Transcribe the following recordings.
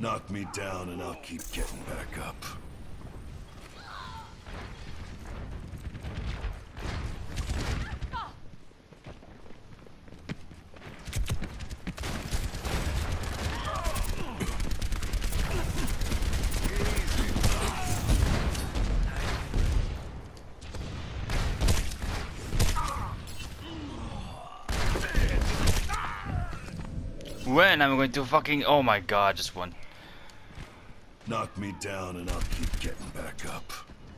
Knock me down and I'll keep getting back up. When I'm going to fucking... Oh my god, just one. Knock me down and I'll keep getting back up.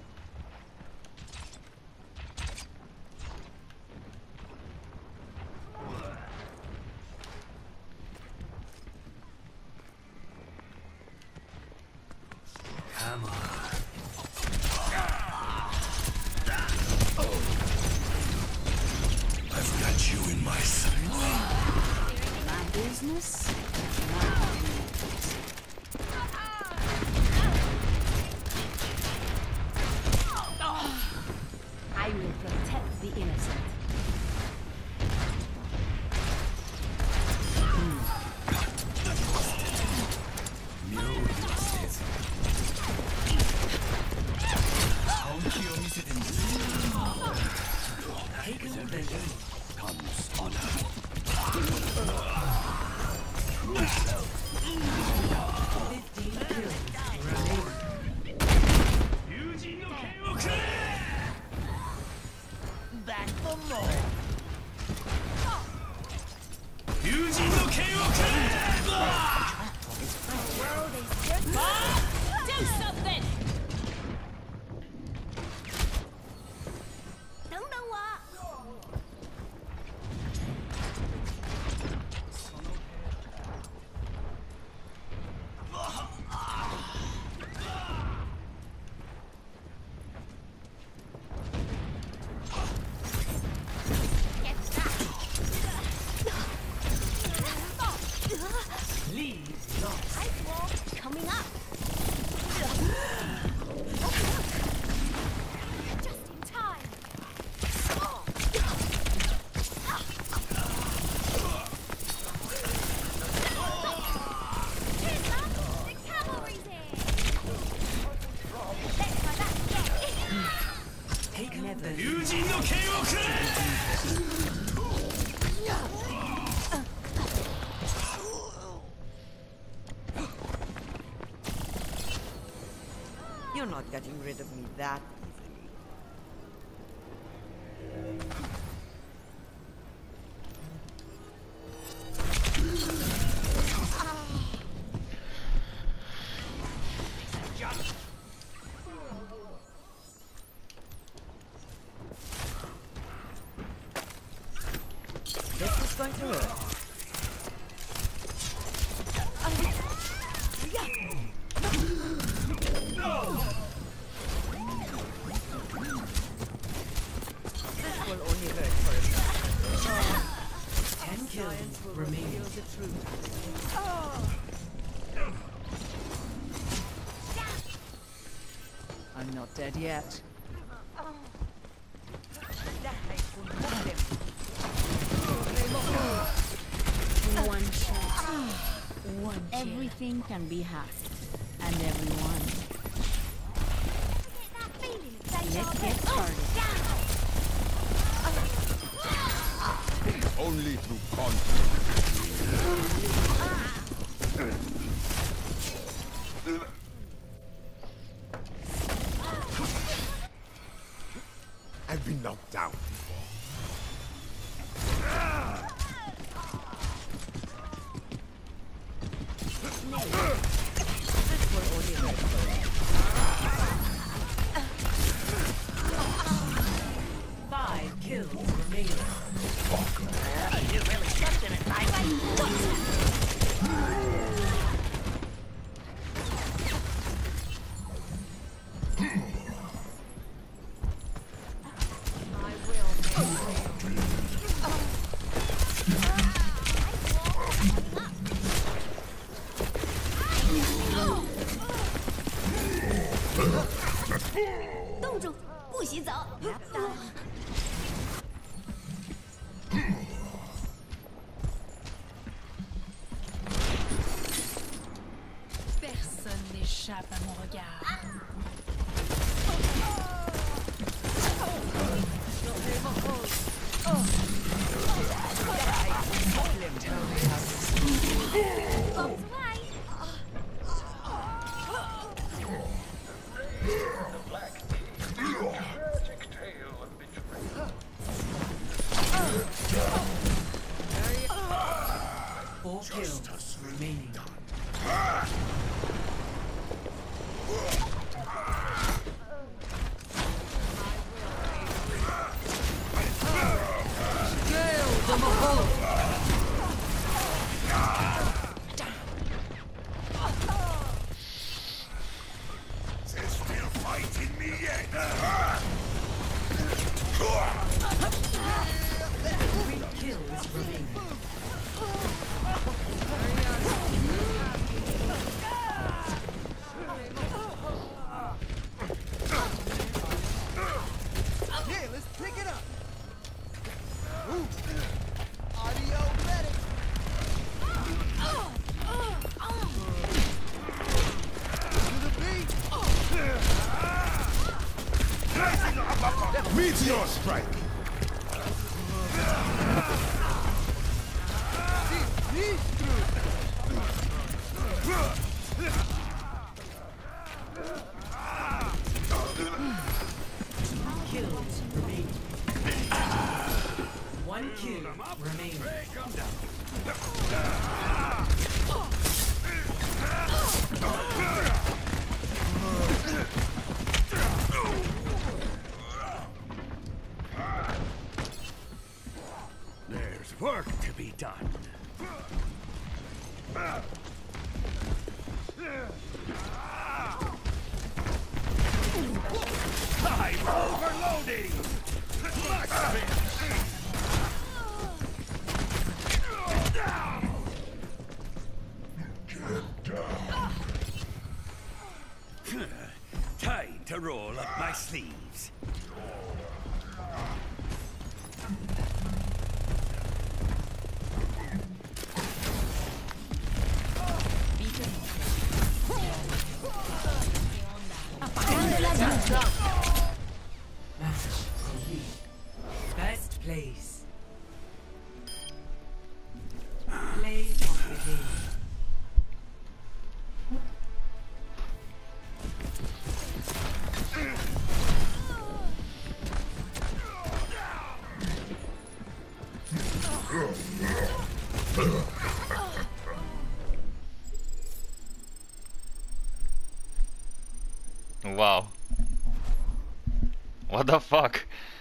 Come on. I've got you in my sights. My business? I will protect the innocent. Comes honor. Back for more. Do something! Don't know what. Coming up. Just in time. The cavalry's here. Let's try that again. Take another. You're not getting rid of me that easily. This is going to hurt. This will only hurt for a minute. 10 kills remain. I'm not dead yet. One shot. One chance. Everything can be hacked. And everyone. Let's get started. Only through conflict. I've been knocked down before. This will only hurt for a minute. 5 kills remain. You really stepped in it, échappe à mon regard. Four kills remaining. They're still fighting me yet. Three kills remaining. Yeah, let's pick it up. Ooh. Audio medic. To the beat. Meteor strike. Kills remaining. One kill remaining. There's work to be done. I'm overloading! Time to roll up my sleeves. Match complete. Best place. Play of the game. Wow. What the fuck?